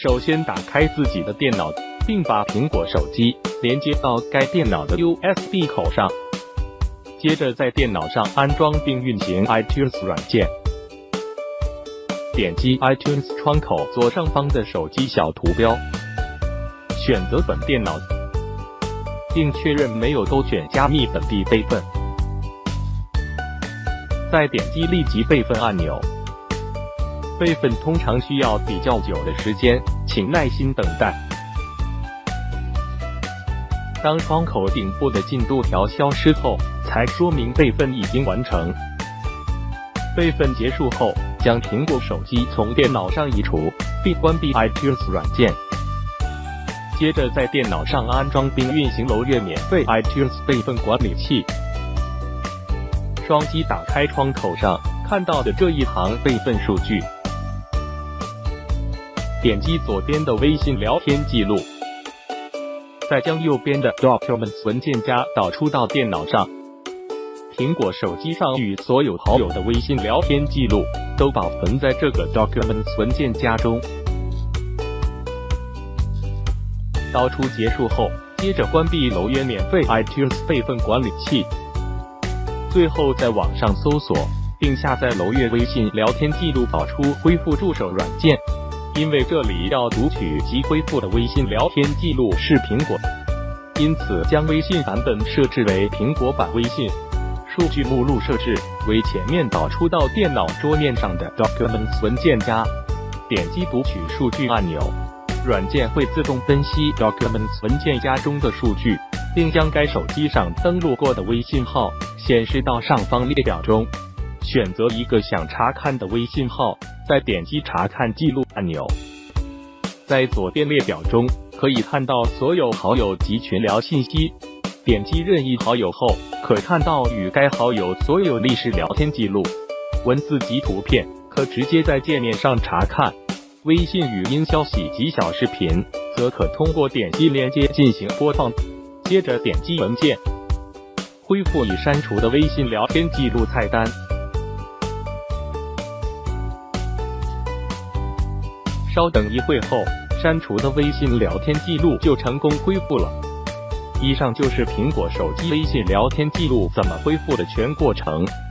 首先打开自己的电脑，并把苹果手机连接到该电脑的 USB 口上。接着在电脑上安装并运行 iTunes 软件。点击 iTunes 窗口左上方的手机小图标，选择本电脑，并确认没有勾选加密本地备份。再点击立即备份按钮。备份通常需要比较久的时间，请耐心等待。当窗口顶部的进度条消失后，才说明备份已经完成。备份结束后，将苹果手机从电脑上移除，并关闭 iTunes 软件。接着在电脑上安装并运行楼月免费 iTunes 备份管理器。双击打开窗口上看到的这一行备份数据，点击左边的微信聊天记录，再将右边的 Documents 文件夹导出到电脑上。苹果手机上与所有好友的微信聊天记录都保存在这个 Documents 文件夹中。导出结束后，接着关闭楼月免费 iTunes 备份管理器。最后在网上搜索并下载楼月微信聊天记录导出恢复助手软件。因为这里要读取及恢复的微信聊天记录是苹果，因此将微信版本设置为苹果版微信。数据目录设置为前面导出到电脑桌面上的 Documents 文件夹。点击读取数据按钮，软件会自动分析 Documents 文件夹中的数据，并将该手机上登录过的微信号显示到上方列表中。选择一个想查看的微信号，再点击查看记录按钮。在左边列表中可以看到所有好友及群聊信息。点击任意好友后，可看到与该好友所有历史聊天记录。文字及图片可直接在界面上查看。微信语音消息及小视频则可通过点击链接进行播放。接着点击文件，恢复已删除的微信聊天记录菜单。稍等一会后，删除的微信聊天记录就成功恢复了。以上就是苹果手机微信聊天记录怎么恢复的全过程。